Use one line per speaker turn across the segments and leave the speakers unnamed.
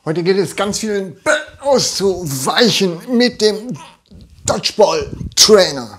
Heute geht es ganz vielen Bällen auszuweichen mit dem Dodgeball Trainer.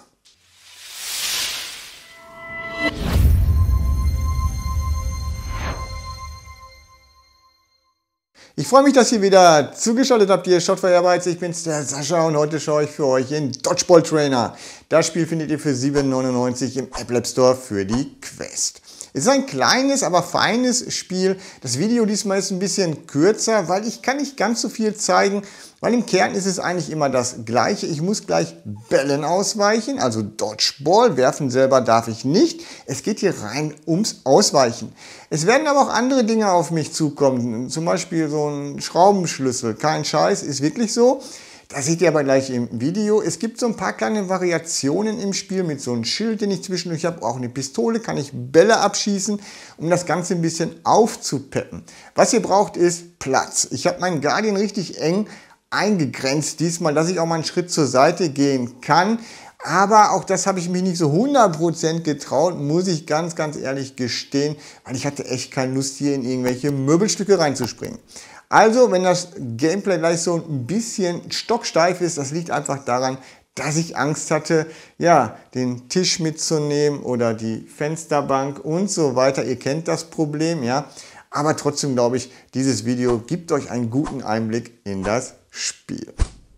Ich freue mich, dass ihr wieder zugeschaltet habt. Hier Shot for Airbytes. Ich bin's, der Sascha, und heute schaue ich für euch den Dodgeball Trainer. Das Spiel findet ihr für 7,99 € im Apple App Store für die Quest. Es ist ein kleines, aber feines Spiel. Das Video diesmal ist ein bisschen kürzer, weil ich kann nicht ganz so viel zeigen, weil im Kern ist es eigentlich immer das Gleiche. Ich muss gleich Bällen ausweichen, also Dodgeball, werfen selber darf ich nicht. Es geht hier rein ums Ausweichen. Es werden aber auch andere Dinge auf mich zukommen, zum Beispiel so ein Schraubenschlüssel. Kein Scheiß, ist wirklich so. Das seht ihr aber gleich im Video. Es gibt so ein paar kleine Variationen im Spiel mit so einem Schild, den ich zwischendurch habe. Auch eine Pistole, kann ich Bälle abschießen, um das Ganze ein bisschen aufzupeppen. Was ihr braucht, ist Platz. Ich habe meinen Guardian richtig eng eingegrenzt diesmal, dass ich auch mal einen Schritt zur Seite gehen kann. Aber auch das habe ich mich nicht so 100% getraut, muss ich ganz ehrlich gestehen, weil ich hatte echt keine Lust, hier in irgendwelche Möbelstücke reinzuspringen. Also, wenn das Gameplay gleich so ein bisschen stocksteif ist, das liegt einfach daran, dass ich Angst hatte, ja, den Tisch mitzunehmen oder die Fensterbank und so weiter. Ihr kennt das Problem, ja. Aber trotzdem glaube ich, dieses Video gibt euch einen guten Einblick in das Spiel.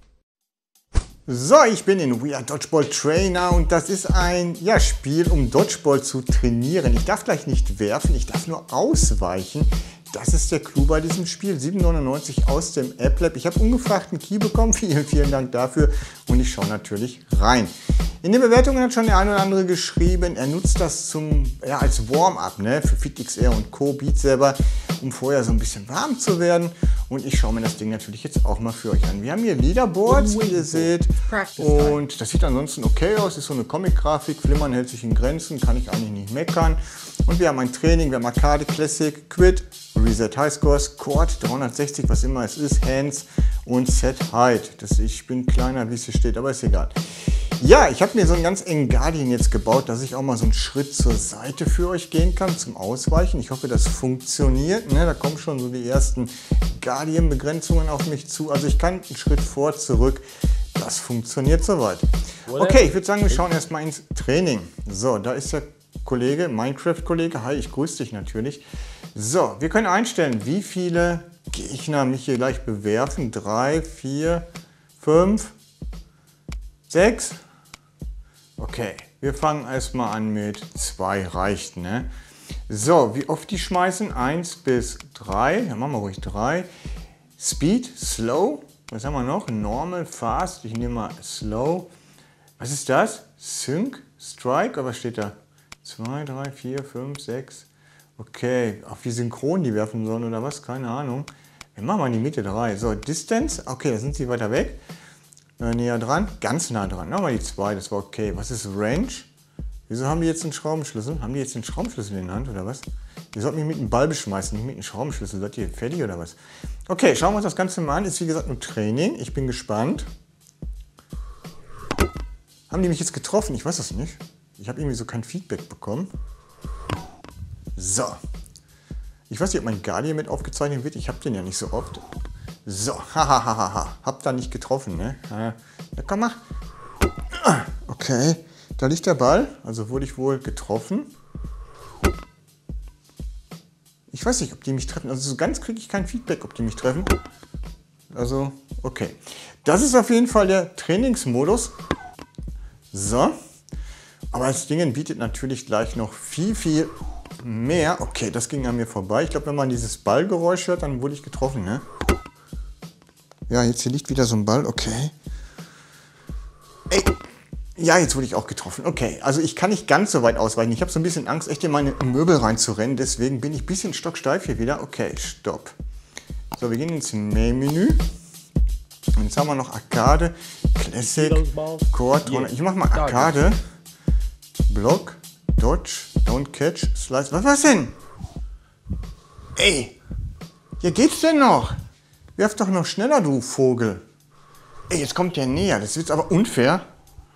So, ich bin in We Are Dodgeball Trainer und das ist ein Spiel, um Dodgeball zu trainieren. Ich darf gleich nicht werfen, ich darf nur ausweichen. Das ist der Clou bei diesem Spiel. 7,99 € aus dem Apple App. Ich habe ungefragten Key bekommen. Vielen Dank dafür. Und ich schaue natürlich rein. In den Bewertungen hat schon der eine oder andere geschrieben, er nutzt das als Warm-up, ne, für FitXR und Co. Beat Saber, um vorher so ein bisschen warm zu werden. Und ich schaue mir das Ding natürlich jetzt auch mal für euch an. Wir haben hier Leaderboards, wie ihr seht. Und das sieht ansonsten okay aus. Ist so eine Comic-Grafik. Flimmern hält sich in Grenzen. Kann ich eigentlich nicht meckern. Und wir haben ein Training. Wir haben Arcade, Classic, Quit, Reset Highscores, Chord 360, was immer es ist, Hands und Set Height. Ich bin kleiner, wie es hier steht, aber ist egal. Ja, ich habe mir so einen ganz engen Guardian jetzt gebaut, dass ich auch mal so einen Schritt zur Seite für euch gehen kann zum Ausweichen. Ich hoffe, das funktioniert. Ne? Da kommen schon so die ersten Guardian-Begrenzungen auf mich zu. Also ich kann einen Schritt vor, zurück. Das funktioniert soweit. Okay, ich würde sagen, wir schauen erstmal ins Training. So, da ist der Kollege, Minecraft-Kollege. Hi, ich grüße dich natürlich. So, wir können einstellen, wie viele Gegner mich hier gleich bewerfen. 3, 4, 5, 6. Okay, wir fangen erstmal an mit 2, reicht, ne? So, wie oft die schmeißen? 1 bis 3. Dann machen wir ruhig 3. Speed, Slow. Was haben wir noch? Normal, Fast. Ich nehme mal Slow. Was ist das? Sync, Strike, aber was steht da? 2, 3, 4, 5, 6. Okay, auf wie synchron die werfen sollen oder was? Keine Ahnung. Wir machen mal in die Mitte 3. So, Distance. Okay, da sind sie weiter weg. Näher dran. Ganz nah dran. Machen wir die 2, das war okay. Was ist Range? Wieso haben die jetzt einen Schraubenschlüssel? Haben die jetzt einen Schraubenschlüssel in der Hand oder was? Ihr sollt mich mit einem Ball beschmeißen, nicht mit einem Schraubenschlüssel. Seid ihr fertig oder was? Okay, schauen wir uns das Ganze mal an. Ist wie gesagt nur Training. Ich bin gespannt. Haben die mich jetzt getroffen? Ich weiß das nicht. Ich habe irgendwie so kein Feedback bekommen. So. Ich weiß nicht, ob mein Guardian mit aufgezeichnet wird. Ich habe den ja nicht so oft. So. Hahaha. Hab da nicht getroffen, ne? Ja, komm, mach. Okay. Da liegt der Ball. Also wurde ich wohl getroffen. Ich weiß nicht, ob die mich treffen. Also so ganz kriege ich kein Feedback, ob die mich treffen. Also, okay. Das ist auf jeden Fall der Trainingsmodus. So. Aber das Ding bietet natürlich gleich noch viel mehr. Okay, das ging an mir vorbei. Ich glaube, wenn man dieses Ballgeräusch hört, dann wurde ich getroffen, ne? Ja, jetzt hier liegt wieder so ein Ball. Okay. Ey. Ja, jetzt wurde ich auch getroffen. Okay, also ich kann nicht ganz so weit ausweichen. Ich habe so ein bisschen Angst, echt in meine Möbel reinzurennen. Deswegen bin ich ein bisschen stocksteif hier wieder. Okay, stopp. So, wir gehen ins Main-Menü. Und jetzt haben wir noch Arcade, Classic, Chord. Ich mache mal Arcade. Block, Dodge, Don't Catch, Slice. Was war's denn? Ey, hier geht's denn noch? Werf doch noch schneller, du Vogel. Ey, jetzt kommt der näher. Das wird aber unfair.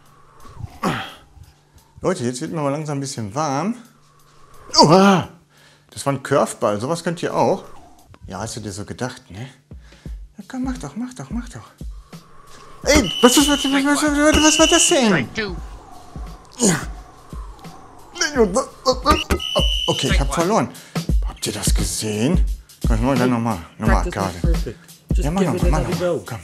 Leute, jetzt wird mir mal langsam ein bisschen warm. Oh, das war ein Curveball. Sowas könnt ihr auch. Ja, hast du dir so gedacht, ne? Ja, komm, mach doch. Ey, was war das denn? Ja. Okay, ich hab verloren. Habt ihr das gesehen? Komm, dann nochmal Arkade. Ja, mach nochmal. Komm.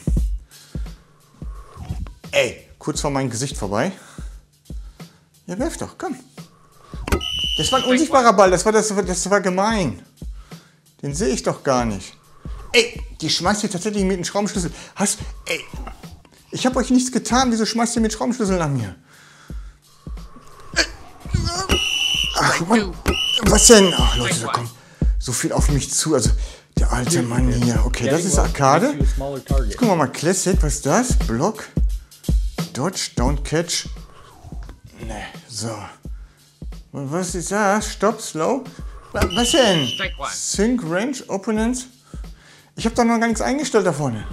Ey, kurz vor meinem Gesicht vorbei. Ja, werf doch, komm. Das war ein unsichtbarer Ball, das war gemein. Den sehe ich doch gar nicht. Ey, die schmeißt ihr tatsächlich mit dem Schraubenschlüssel. Ey, ich habe euch nichts getan, wieso schmeißt ihr mit Schraubenschlüssel nach mir? Ach, Mann, was denn? Ach, Leute, da kommt so viel auf mich zu. Also, der alte Mann hier. Okay, das ist Arkade. Jetzt gucken wir mal Classic. Was ist das? Block. Dodge, Don't Catch. Ne, so. Und was ist das? Stop, Slow. Was denn? Sync, Range, Opponents. Ich habe da noch gar nichts eingestellt da vorne.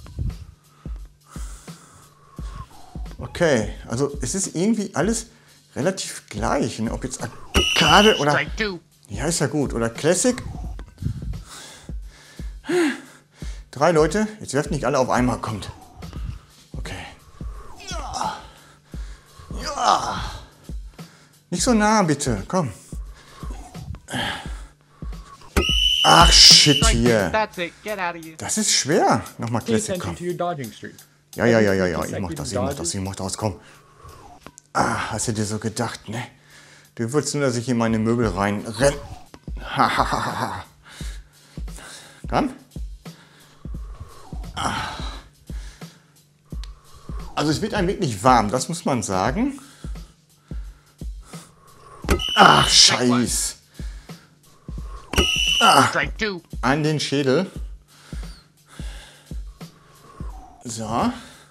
Okay, also es ist irgendwie alles relativ gleich. Ne? Ob jetzt Arkade oder... Ja, ist ja gut. Oder Classic. 3 Leute. Jetzt werft nicht alle auf einmal. Kommt. Okay. Ja. Nicht so nah, bitte. Komm. Ach, shit hier. Das ist schwer. Nochmal Classic, komm. Ja. Ich mach das. Komm. Ah, hast du dir so gedacht, ne? Du willst nur, dass ich in meine Möbel reinrenne. Komm. Also es wird einem wirklich warm, das muss man sagen. Ach, Scheiß. An den Schädel. So.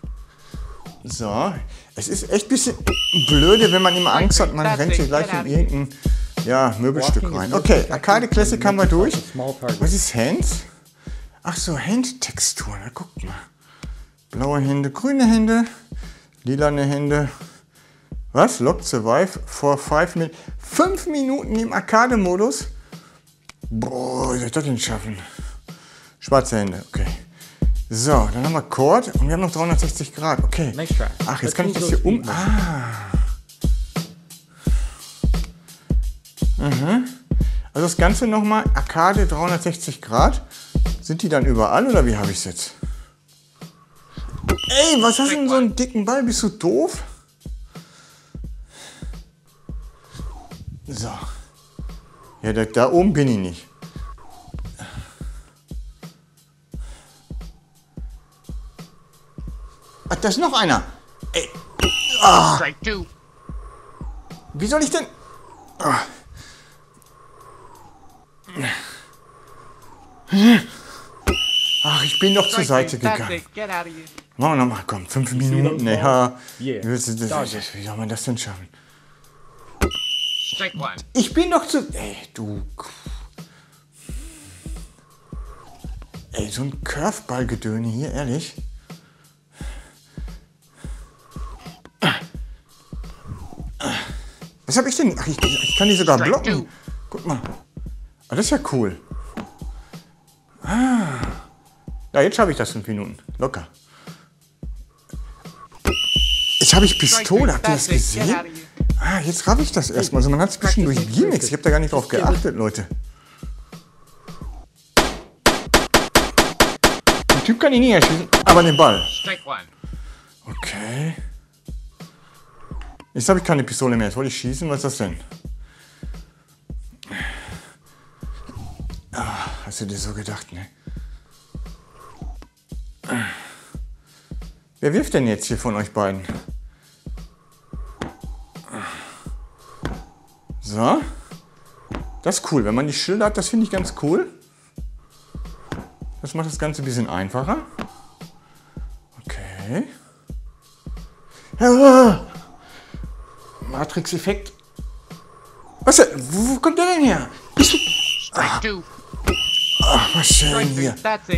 Es ist echt ein bisschen blöde, wenn man immer Angst hat, man rennt hier gleich in irgendein Möbelstück rein. Okay, Arkade Classic haben wir durch. Was ist Hands? Ach so, Handtextur. Na, guckt mal. Blaue Hände, grüne Hände, lilane Hände. Was? Lock Survive for 5 Minuten. 5 Minuten im Arkade-Modus? Boah, wie soll ich das denn schaffen? Schwarze Hände, okay. So, dann haben wir Chord und wir haben noch 360 Grad. Okay. Ach, jetzt kann ich das hier Also das Ganze nochmal, Arkade 360 Grad. Sind die dann überall oder wie habe ich es jetzt? Ey, was hast du denn so einen dicken Ball? Bist du doof? So. Ja, da oben bin ich nicht. Ach, da ist noch einer. Ey. Ah. Wie soll ich denn... Ah. Ach, ich bin doch zur Seite gegangen. Machen wir nochmal, komm, 5 Minuten. Ja. Wie soll man das denn schaffen? Ich bin doch zu... Ey, du... Ey, so ein Curveball-Gedöne hier, ehrlich. Was hab ich denn? Ach, ich kann die sogar blocken. Guck mal. Ah, das ist ja cool. Ah. Ja, jetzt habe ich das 5 Minuten. Locker. Jetzt habe ich Pistole. Habt ihr das gesehen? Ah, jetzt habe ich das erstmal. Also man hat es ein bisschen durch Gimmicks. Ich habe da gar nicht drauf geachtet, Leute. Der Typ kann ihn nie erschießen, aber den Ball. Okay. Jetzt habe ich keine Pistole mehr. Jetzt wollte ich schießen. Was ist das denn? Ah, hast du dir so gedacht, ne? Wer wirft denn jetzt hier von euch beiden? So. Das ist cool. Wenn man die Schilder hat, das finde ich ganz cool. Das macht das Ganze ein bisschen einfacher. Okay. Ja. Matrix-Effekt. Was denn? Wo kommt der denn her? Bist du... Ach, was schön hier.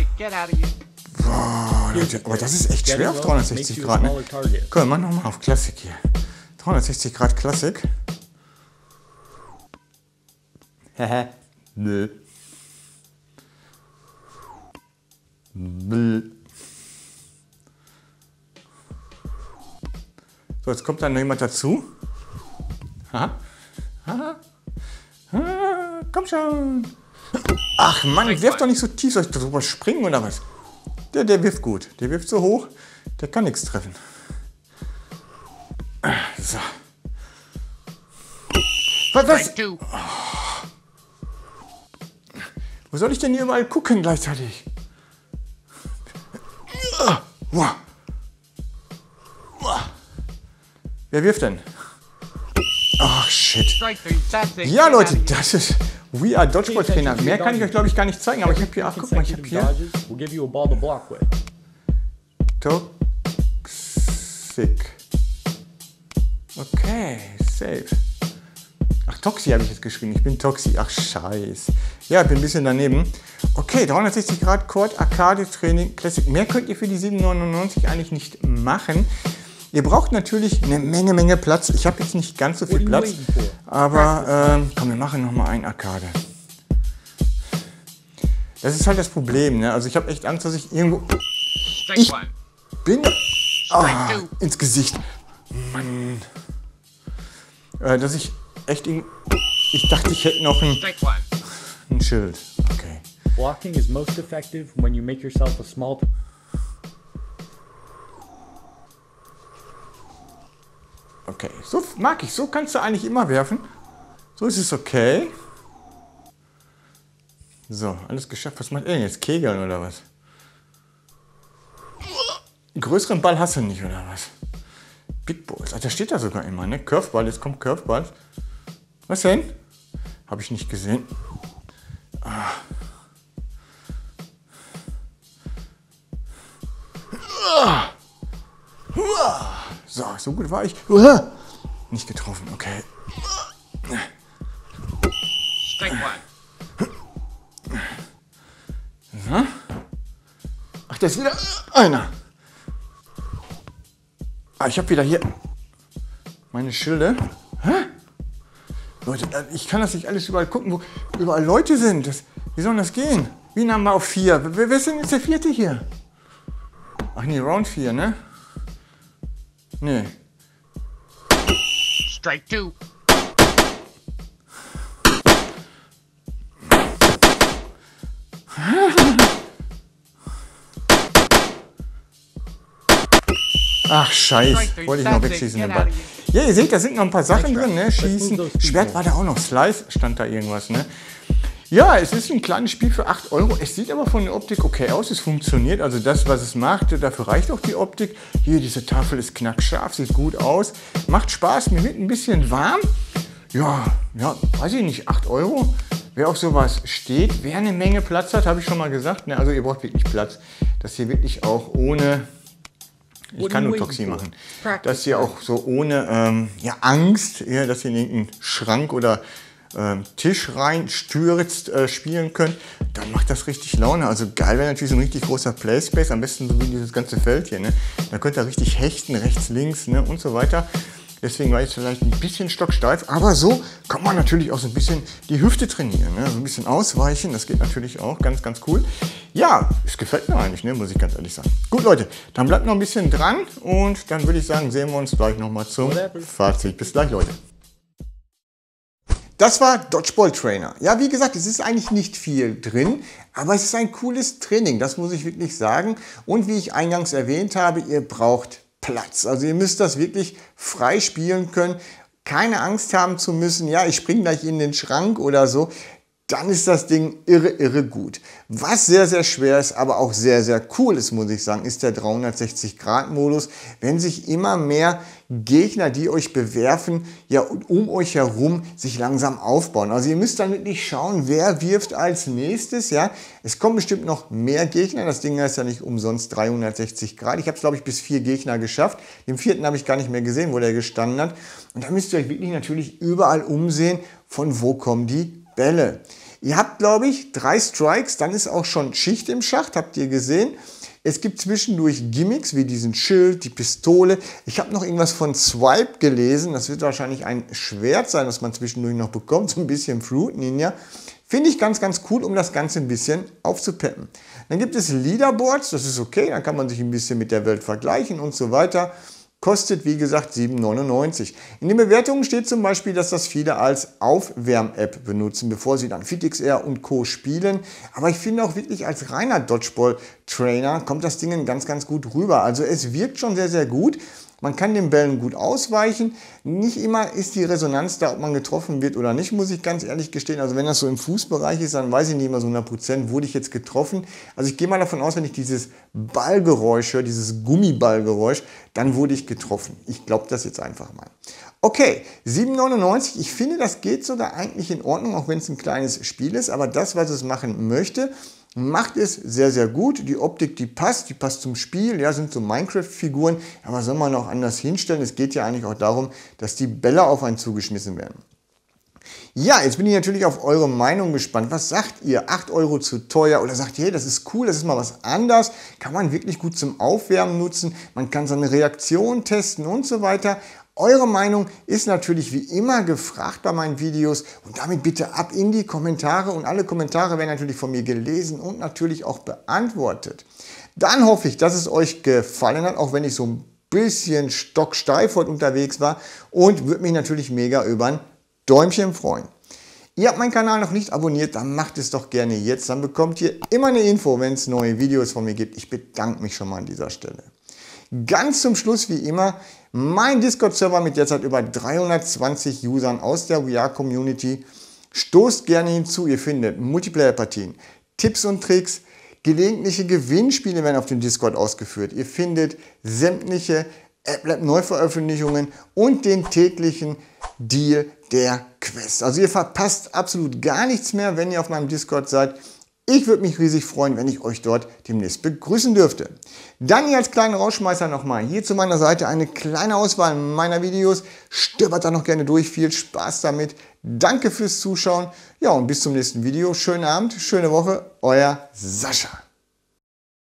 Boah, Leute, aber das ist echt schwer auf 360 Grad. Ne? Komm, mach nochmal auf Klassik hier. 360 Grad Klassik. Haha. Nö. So, jetzt kommt dann noch jemand dazu. Ha? Ha? Ha? Komm schon. Ach Mann, wirf doch nicht so tief. Soll ich drüber springen oder was? Der wirft gut. Der wirft so hoch, der kann nichts treffen. So. Was? Oh. Wo soll ich denn hier überall gucken gleichzeitig? Wer wirft denn? Ach, shit. Ja, Leute, das ist We Are Dodgeball Trainer. Mehr kann ich euch, glaube ich, gar nicht zeigen. Aber ich habe hier, ach, guck mal, ich habe hier Toxic. Okay, safe. Ach, Toxi habe ich jetzt geschrieben. Ich bin Toxi. Ach, scheiß. Ja, ich bin ein bisschen daneben. Okay, 360 Grad Chord, Arcade Training, Classic. Mehr könnt ihr für die 7,99 eigentlich nicht machen. Ihr braucht natürlich eine Menge Platz. Ich habe jetzt nicht ganz so viel Platz. Aber komm, wir machen nochmal ein Arcade. Das ist halt das Problem. Ne? Also ich habe echt Angst, dass ich irgendwo... Ich bin... ins Gesicht. Mann. Dass ich echt... Ich dachte, ich hätte noch ein Schild. Okay.
Blocking is most effective when you make yourself a small...
Okay, so mag ich. So kannst du eigentlich immer werfen. So ist es okay. So, alles geschafft. Was macht er denn jetzt? Kegeln oder was? Einen größeren Ball hast du nicht, oder was? Big Balls. Ach, da steht da sogar immer, ne? Curveball, jetzt kommt Curveball. Was denn? Habe ich nicht gesehen. Ah. So gut war ich. Nicht getroffen, okay. So. Ach, da ist wieder einer. Ah, ich habe wieder hier meine Schilde. Hä? Leute, ich kann das nicht alles überall gucken, wo überall Leute sind. Wie soll das gehen? Wie nahmen wir auf 4? Wer ist denn jetzt der 4. hier? Ach nee, Round 4, ne? Nee.
Strike 2.
Ach, scheiße. Wollte ich noch wegschießen, den Ball. Ja, ihr seht, da sind noch ein paar Sachen drin, ne? Schießen. Schwert war da auch noch. Slice stand da irgendwas, ne? Ja, es ist ein kleines Spiel für 8 Euro. Es sieht aber von der Optik okay aus. Es funktioniert. Also das, was es macht, dafür reicht auch die Optik. Hier, diese Tafel ist knackscharf, sieht gut aus. Macht Spaß. Mir wird ein bisschen warm. Ja, weiß ich nicht. 8 Euro. Wer auf sowas steht, wer eine Menge Platz hat, habe ich schon mal gesagt. Ne? Also ihr braucht wirklich Platz. Das hier wirklich auch ohne... Ich kann nur Toxi machen. Das hier auch so ohne Angst, dass ihr in irgendeinen Schrank oder Tisch reinstürzt, spielen könnt, dann macht das richtig Laune. Also geil wäre natürlich so ein richtig großer Playspace, am besten so wie dieses ganze Feld hier. Ne? Da könnt ihr richtig hechten, rechts, links, ne? Und so weiter. Deswegen war ich vielleicht ein bisschen stocksteif, aber so kann man natürlich auch so ein bisschen die Hüfte trainieren. Ne? So ein bisschen ausweichen, das geht natürlich auch ganz cool. Ja, es gefällt mir eigentlich, ne? Muss ich ganz ehrlich sagen. Gut Leute, dann bleibt noch ein bisschen dran und dann würde ich sagen, sehen wir uns gleich nochmal zum Fazit. Bis gleich Leute. Das war Dodgeball Trainer. Ja, wie gesagt, es ist eigentlich nicht viel drin, aber es ist ein cooles Training, das muss ich wirklich sagen. Und wie ich eingangs erwähnt habe, ihr braucht Platz. Also ihr müsst das wirklich frei spielen können, keine Angst haben zu müssen, ja, ich springe gleich in den Schrank oder so. Dann ist das Ding irre gut. Was sehr schwer ist, aber auch sehr cool ist, muss ich sagen, ist der 360-Grad-Modus. Wenn sich immer mehr Gegner, die euch bewerfen, ja um euch herum sich langsam aufbauen. Also ihr müsst dann wirklich schauen, wer wirft als nächstes. Ja, es kommen bestimmt noch mehr Gegner. Das Ding heißt ja nicht umsonst 360 Grad. Ich habe es, glaube ich, bis 4 Gegner geschafft. Den 4. habe ich gar nicht mehr gesehen, wo der gestanden hat. Und da müsst ihr euch wirklich natürlich überall umsehen, von wo kommen die Bälle. Ihr habt, glaube ich, 3 Strikes, dann ist auch schon Schicht im Schacht, habt ihr gesehen. Es gibt zwischendurch Gimmicks wie diesen Schild, die Pistole. Ich habe noch irgendwas von Swipe gelesen. Das wird wahrscheinlich ein Schwert sein, das man zwischendurch noch bekommt. So ein bisschen Fruit Ninja. Finde ich ganz, ganz cool, um das Ganze ein bisschen aufzupeppen. Dann gibt es Leaderboards, das ist okay, dann kann man sich ein bisschen mit der Welt vergleichen und so weiter. Kostet, wie gesagt, 7,99 €. In den Bewertungen steht zum Beispiel, dass das viele als Aufwärm-App benutzen, bevor sie dann FitXR und Co. spielen. Aber ich finde auch wirklich als reiner Dodgeball-Trainer kommt das Ding ganz, ganz gut rüber. Also es wirkt schon sehr, sehr gut. Man kann den Bällen gut ausweichen. Nicht immer ist die Resonanz da, ob man getroffen wird oder nicht, muss ich ganz ehrlich gestehen. Also wenn das so im Fußbereich ist, dann weiß ich nicht immer so 100%, wurde ich jetzt getroffen. Also ich gehe mal davon aus, wenn ich dieses Ballgeräusch höre, dieses Gummiballgeräusch, dann wurde ich getroffen. Ich glaube das jetzt einfach mal. Okay, 7,99 €. Ich finde, das geht sogar eigentlich in Ordnung, auch wenn es ein kleines Spiel ist. Aber das, was es machen möchte, macht es sehr, sehr gut. Die Optik, die passt zum Spiel. Ja, sind so Minecraft-Figuren. Aber soll man auch anders hinstellen? Es geht ja eigentlich auch darum, dass die Bälle auf einen zugeschmissen werden. Ja, jetzt bin ich natürlich auf eure Meinung gespannt. Was sagt ihr? 8 € zu teuer? Oder sagt ihr, hey, das ist cool, das ist mal was anderes? Kann man wirklich gut zum Aufwärmen nutzen? Man kann seine Reaktion testen und so weiter. Eure Meinung ist natürlich wie immer gefragt bei meinen Videos und damit bitte ab in die Kommentare und alle Kommentare werden natürlich von mir gelesen und natürlich auch beantwortet. Dann hoffe ich, dass es euch gefallen hat, auch wenn ich so ein bisschen stocksteif heute unterwegs war und würde mich natürlich mega über ein Däumchen freuen. Ihr habt meinen Kanal noch nicht abonniert, dann macht es doch gerne jetzt, dann bekommt ihr immer eine Info, wenn es neue Videos von mir gibt. Ich bedanke mich schon mal an dieser Stelle. Ganz zum Schluss wie immer mein Discord-Server mit derzeit über 320 Usern aus der VR-Community. Stoßt gerne hinzu, ihr findet Multiplayer-Partien, Tipps und Tricks, gelegentliche Gewinnspiele werden auf dem Discord ausgeführt. Ihr findet sämtliche AppLab-Neuveröffentlichungen und den täglichen Deal der Quest. Also ihr verpasst absolut gar nichts mehr, wenn ihr auf meinem Discord seid. Ich würde mich riesig freuen, wenn ich euch dort demnächst begrüßen dürfte. Dann hier als kleinen Rausschmeißer nochmal hier zu meiner Seite eine kleine Auswahl meiner Videos. Stöbert da noch gerne durch. Viel Spaß damit. Danke fürs Zuschauen. Ja, und bis zum nächsten Video. Schönen Abend, schöne Woche. Euer Sascha.